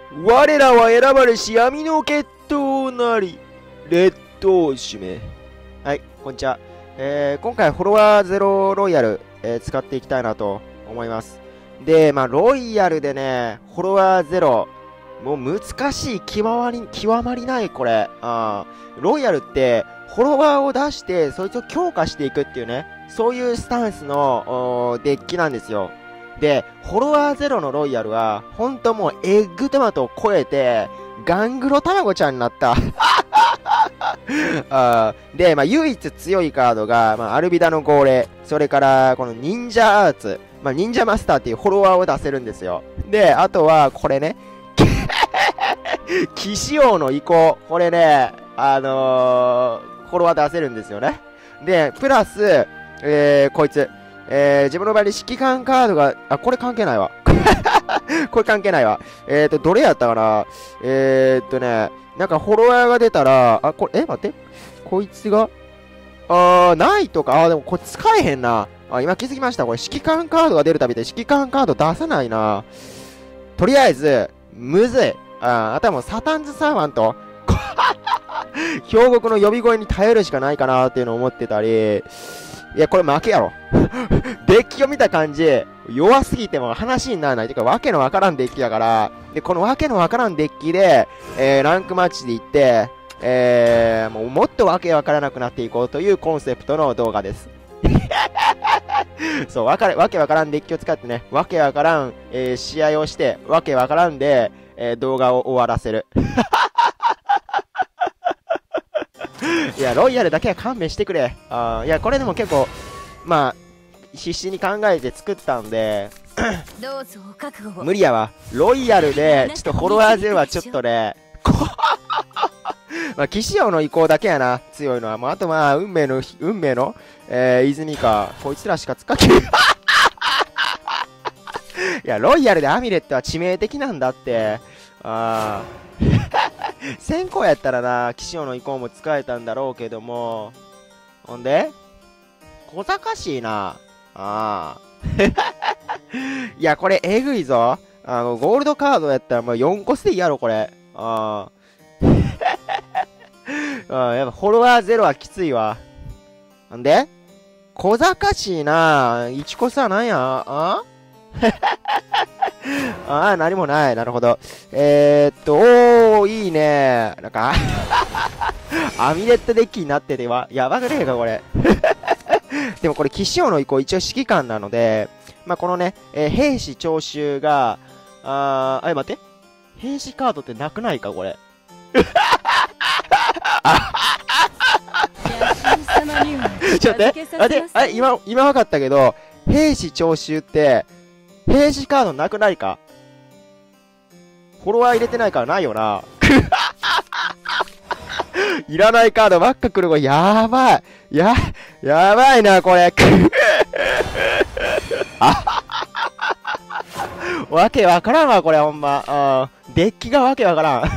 我らは選ばれし闇の決闘なり、劣等主め。はい、こんにちは。今回フォロワーゼロロイヤル、使っていきたいなと思います。で、ロイヤルでね、フォロワーゼロ、もう難しい、極まりない、これ。ロイヤルって、フォロワーを出して、そいつを強化していくっていうね、そういうスタンスのデッキなんですよ。で、フォロワーゼロのロイヤルは、ほんともうエッグトマトを超えて、ガングロ卵ちゃんになった。で、唯一強いカードが、アルビダの号令、それから、この忍者アーツ、忍者マスターっていうフォロワーを出せるんですよ。で、あとは、これね、騎士王の移行、これね、フォロワー出せるんですよね。で、プラス、こいつ、自分の場合に指揮官カードが、これ関係ないわ。これ関係ないわ。どれやったかななんかフォロワーが出たら、これ、待って。こいつが、ないとか、でもこれ使えへんな。今気づきました。これ指揮官カードが出るたびで指揮官カード出さないな。とりあえず、むずい。あとはもうサタンズサーバント。兵国の呼び声に頼るしかないかなっていうのを思ってたり、いや、これ負けやろ。デッキを見た感じ、弱すぎても話にならない。てか、わけのわからんデッキだから、で、このわけのわからんデッキで、ランクマッチで行って、もっとわけわからなくなっていこうというコンセプトの動画です。そう、わけわからんデッキを使ってね、わけわからん、試合をして、わけわからんで、動画を終わらせる。いや、ロイヤルだけは勘弁してくれ。いや、これでも結構、必死に考えて作ったんで、無理やわ。ロイヤルで、ちょっとフォロワーゼロはちょっとね、騎士王の移行だけやな、強いのは。あと運命の、泉か。こいつらしか使ってない。いや、ロイヤルでアミュレットは致命的なんだって。先行やったらな、騎士王の移行も使えたんだろうけども。ほんで小賢しいな。いや、これえぐいぞ。ゴールドカードやったらもう4個捨ていいやろ、これ。やっぱフォロワーゼロはきついわ。んで小賢しいな。1個さ、なんや何もない。なるほど。いいね。なんか、アミュレットデッキになってては、やばくねえか、これ。でもこれ、騎士王の移行、一応指揮官なので、このね、兵士徴収が、待って。兵士カードってなくないか、これ。ちょっと待って、今分かったけど、兵士徴収って、兵士カードなくないか？フォロワー入れてないからないよな。いらないカードばっか来る。これやばい。やばいな、これ。わけわからんわ、これほんま。デッキがわけわから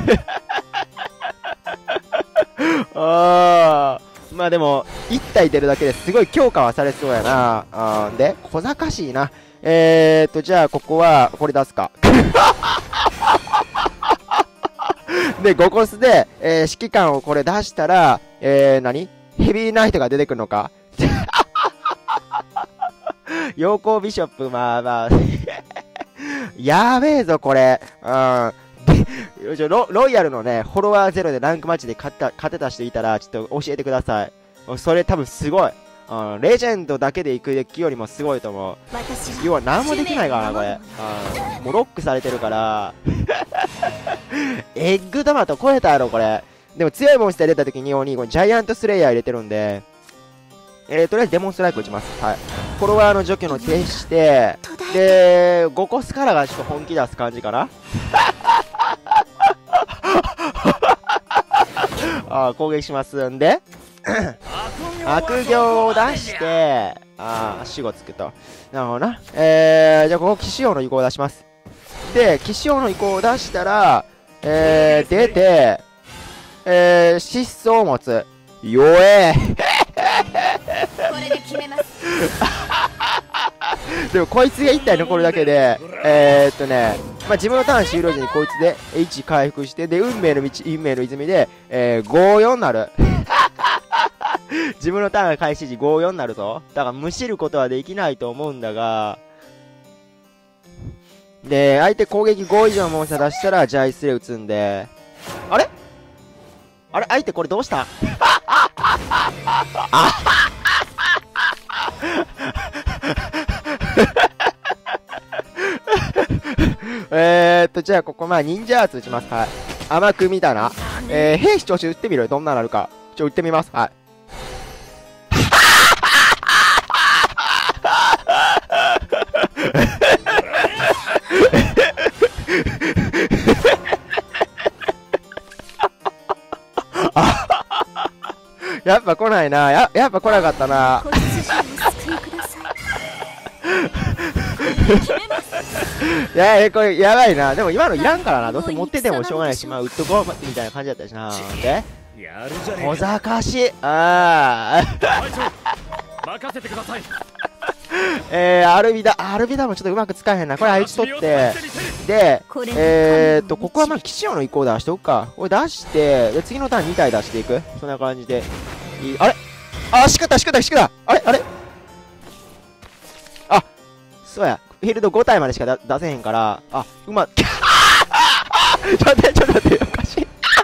ん。でも、1体出るだけですごい強化はされそうやな。で、小賢しいな。じゃあ、ここは、これ出すか。で、5コスで、指揮官をこれ出したら、ヘビーナイトが出てくるのか。陽光ビショップ、やべえぞ、これ。ロイヤルのね、フォロワーゼロでランクマッチで勝てた人いたら、ちょっと教えてください。それ多分すごい。レジェンドだけで行くデッキよりもすごいと思う。要は何もできないからな、これ。もうロックされてるから。エッグトマト超えたやろ、これ。でも強いモンスター出た時に、このジャイアントスレイヤー入れてるんで、とりあえずデモンストライク打ちます。はい。フォロワーの除去の停止して、で、5コスからがちょっと本気出す感じかな。攻撃しますんで。悪行を出して、死後つくと。なるほどな。じゃあここ、騎士王の移行を出します。で、騎士王の移行を出したら、出て、疾走を持つ。弱え。これで決めます。でもこいつが1体残るだけで、 まあ、自分のターン終了時にこいつで H 回復して、で、運命の道、運命の泉で、5-4になる。自分のターン開始時5-4になるぞ。だから無視ることはできないと思うんだが、で、相手攻撃5以上のモンスター出したら、ジャイスレ打つんで、あれ相手これどうしたじゃあここまあ忍者アーツ打ちます。はい。甘く見たな。兵士調子打ってみる。どんななるか。打ってみます。はい。やっぱ来ないな。やっぱ来なかったな。いや、これやばいな。でも今のいらんからな。どうせ持っててもしょうがないし、まあ、打っとこうみたいな感じだったしな。で小賢し。あ任せてください。 アルビダもちょっとうまく使えへんな。これ相打ち取って、で、ここはまあ、騎士王の移行出しておくか。これ出して、で、次のターン2体出していく。そんな感じで。あれしくったあれあ、そうや。フィールド5体までしか出せへんから、ちょっと待って、おかしい。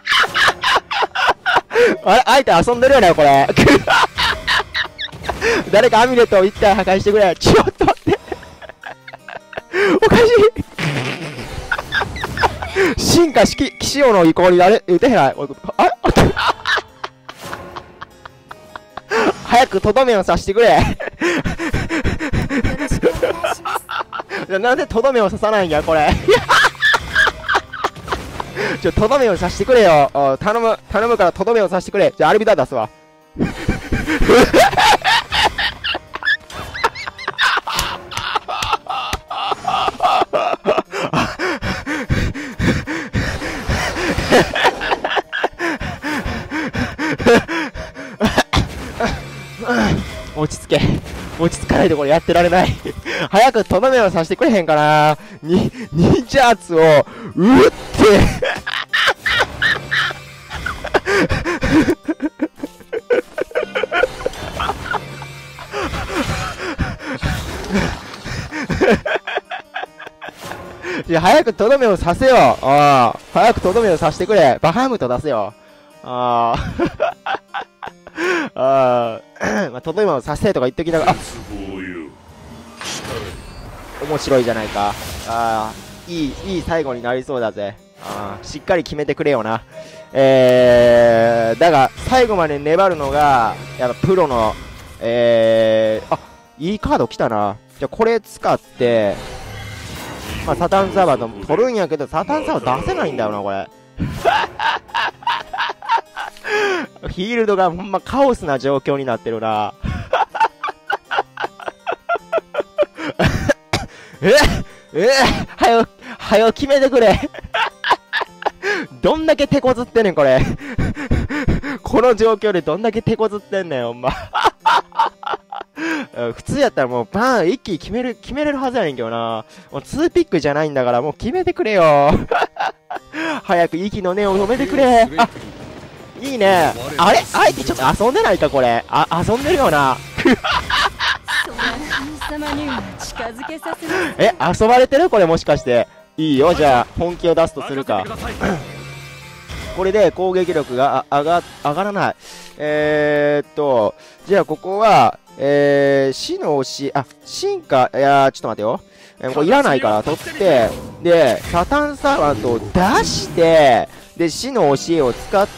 あれ相手遊んでるよね、これ。誰かアミュレットを1体破壊してくれ。ちょっと待って。おかしい。進化騎士王の移行に打てへんない。早くとどめを刺してくれ。なんでとどめを刺さないんや、これ。とどめを刺してくれよ。頼むからとどめを刺してくれ。じゃあ、アルビダ出すわ。落ち着かないところやってられない。早くとどめを刺してくれへんかな。忍者圧を打って早くとどめを刺せよ。早くとどめを刺してくれ。バハムト出せよ。まあ、とどめを刺せとか言っときながら、面白いじゃないか。いい最後になりそうだぜ。しっかり決めてくれよな。だが、最後まで粘るのが、やっぱプロの、いいカード来たな。じゃあこれ使って、まあ、サタンサーバーと取るんやけど、サタンサーバー出せないんだよな、これ。フィールドがほんまカオスな状況になってるな。はよ決めてくれ。どんだけ手こずってんねん、これ。この状況でどんだけ手こずってんねん、ほんま。普通やったらもうバーン一気に決めれるはずやねんけどな。もう2ピックじゃないんだからもう決めてくれよ。早く息の根を止めてくれ。いいね。あれ相手ちょっと遊んでないか、これ。遊んでるよな。遊ばれてるこれもしかして。いいよ、じゃあ本気を出すとするか。これで攻撃力が上がらない。じゃあここは、死の押し、進化、ちょっと待ってよ。これいらないから取って、で、サタンサーバントを出して、で、死の教えを使って、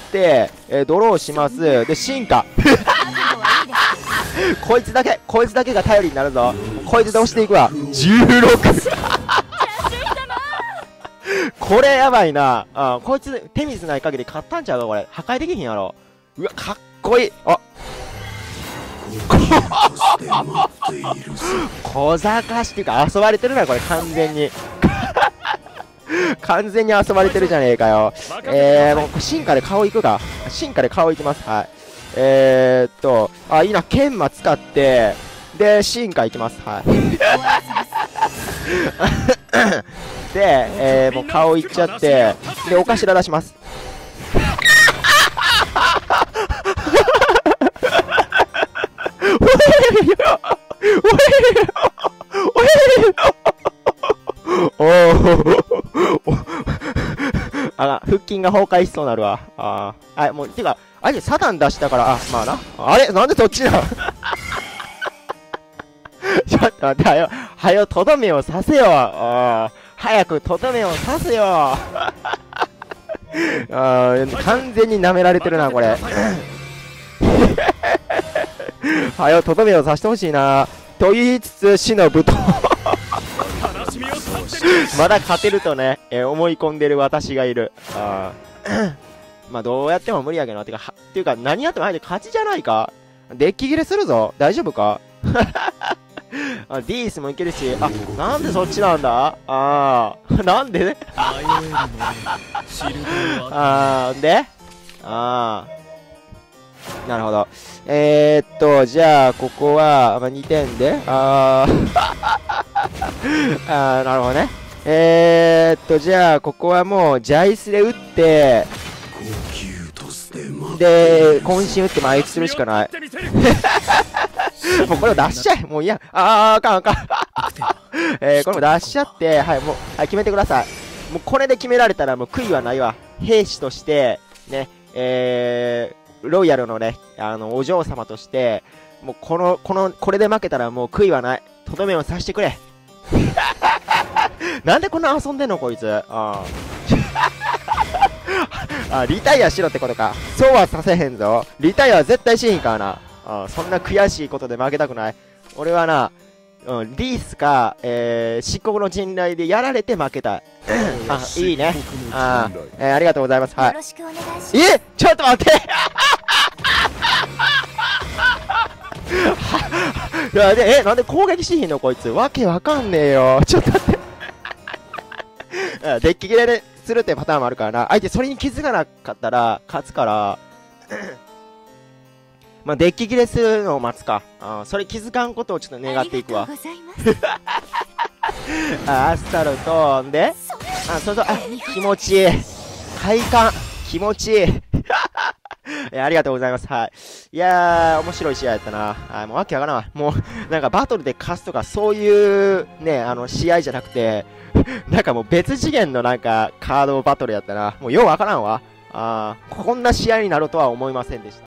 ドローします。で、進化。こいつだけが頼りになるぞ。こいつで押していくわ。16。これやばいな。こいつ、テミスない限り勝ったんちゃうか、これ。破壊できひんやろ。うわ、かっこいい。小賢しっていうか遊ばれてるな、これ完全に。完全に遊ばれてるじゃねえかよ。もう進化で顔いくか。進化で顔いきます。はい。いいな、剣馬使って、で、進化いきます。はい。 で、もう顔いっちゃって、で、お頭出します。おあ、腹筋が崩壊しそうなるわ。はい、もう、てか、あれ、サダン出したから、まあな。あれなんでそっちなのちょっと待って、はよ、とどめを刺せよ。早くとどめを刺せよ。完全に舐められてるな、これ。はよ、とどめを刺してほしいな。と言いつつ、忍ぶと。まだ勝てるとね、思い込んでる私がいる。まあ、どうやっても無理やけどな。ていうか、何やっても相手勝ちじゃないか。デッキ切れするぞ。大丈夫かディースもいけるし、なんでそっちなんだなんでねでなるほど。じゃあ、ここは、2点で、なるほどね。じゃあ、ここはもう、ジャイスで打って、で、渾身打って前打ちするしかない。もうこれを出しちゃえ。もういや。あかん。これも出しちゃって、はい、もう、はい、決めてください。もうこれで決められたらもう悔いはないわ。兵士として、ね、ロイヤルのね、お嬢様として、もうこれで負けたらもう悔いはない。とどめを刺してくれ。なんでこんな遊んでんのこいつ。リタイアしろってことか。そうはさせへんぞ。リタイアは絶対しへんからな。そんな悔しいことで負けたくない。俺はな、リースか、漆黒の陣雷でやられて負けたい。いいね。ありがとうございます。はい。ちょっと待ってなんで攻撃しひんのこいつ。わけわかんねえよ。ちょっと待って。デッキ切れするってパターンもあるからな。相手それに気づかなかったら勝つから、まあ、デッキ切れするのを待つか。それ気づかんことをちょっと願っていくわ。アスタルと、んで、気持ちいい。快感、気持ちいい。ありがとうございます。はい。いやー、面白い試合やったな。もうわけわからんわ。もう、なんかバトルで勝つとか、そういうね、試合じゃなくて、なんかもう別次元のなんか、カードバトルやったな。もうようわからんわ。こんな試合になるとは思いませんでした。